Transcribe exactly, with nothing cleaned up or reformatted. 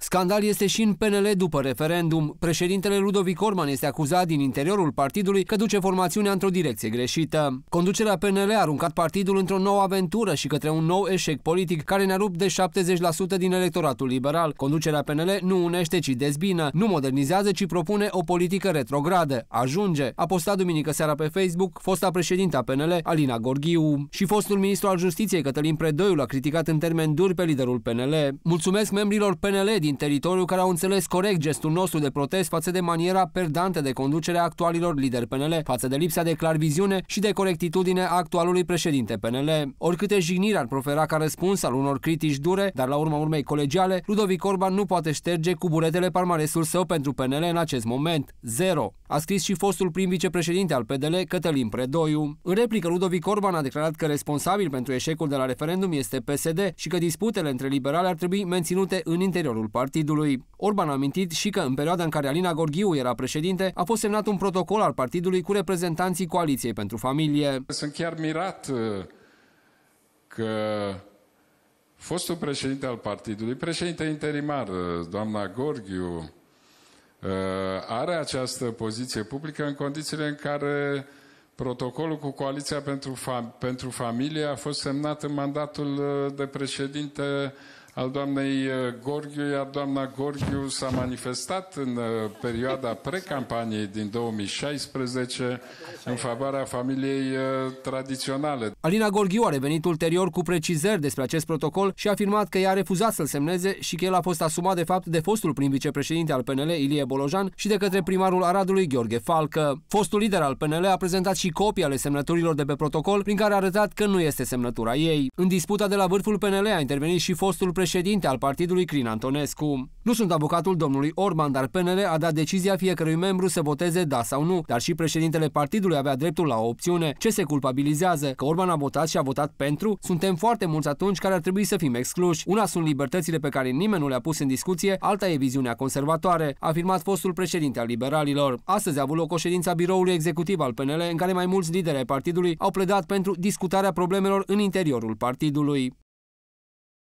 Scandal este și în P N L după referendum. Președintele Ludovic Orban este acuzat din interiorul partidului că duce formațiunea într-o direcție greșită. Conducerea P N L a aruncat partidul într-o nouă aventură și către un nou eșec politic care ne-a rupt de șaptezeci la sută din electoratul liberal. Conducerea P N L nu unește, ci dezbină, nu modernizează, ci propune o politică retrogradă. Ajunge, a postat duminică seara pe Facebook fosta președintă a P N L, Alina Gorghiu. Și fostul ministru al Justiției, Cătălin Predoiu, l-a criticat în termeni duri pe liderul P N L. Mulțumesc membrilor P N L din teritoriu care au înțeles corect gestul nostru de protest față de maniera perdantă de conducere a actualilor lideri P N L, față de lipsa de clarviziune și de corectitudine a actualului președinte P N L. Oricâte jigniri ar profera ca răspuns al unor critici dure, dar la urma urmei colegiale, Ludovic Orban nu poate șterge cu buretele palmaresul său pentru P N L în acest moment. Zero. A scris și fostul prim vicepreședinte al P D L, Cătălin Predoiu. În replică, Ludovic Orban a declarat că responsabil pentru eșecul de la referendum este P S D și că disputele între liberali ar trebui menținute în interiorul partidului. Orban a amintit și că în perioada în care Alina Gorghiu era președinte, a fost semnat un protocol al partidului cu reprezentanții Coaliției pentru Familie. Sunt chiar mirat că fostul președinte al partidului, președinte interimar, doamna Gorghiu, are această poziție publică în condițiile în care protocolul cu Coaliția pentru, Fam pentru Familie a fost semnat în mandatul de președinte al doamnei Gorghiu, iar doamna Gorghiu s-a manifestat în perioada precampaniei din două mii șaisprezece în favoarea familiei tradiționale. Alina Gorghiu a revenit ulterior cu precizări despre acest protocol și a afirmat că ea a refuzat să-l semneze și că el a fost asumat de fapt de fostul prim vicepreședinte al P N L, Ilie Bolojan, și de către primarul Aradului, Gheorghe Falcă. Fostul lider al P N L a prezentat și copii ale semnăturilor de pe protocol, prin care a arătat că nu este semnătura ei. În disputa de la vârful P N L a intervenit și fostul președinte al partidului, Crin Antonescu. Nu sunt avocatul domnului Orban, dar P N L a dat decizia fiecărui membru să voteze da sau nu, dar și președintele partidului avea dreptul la o opțiune. Ce se culpabilizează? Că Orban a votat și a votat pentru? Suntem foarte mulți atunci care ar trebui să fim excluși. Una sunt libertățile pe care nimeni nu le-a pus în discuție, alta e viziunea conservatoare, a afirmat fostul președinte al liberalilor. Astăzi a avut loc o ședință a biroului executiv al P N L în care mai mulți lideri ai partidului au pledat pentru discutarea problemelor în interiorul partidului.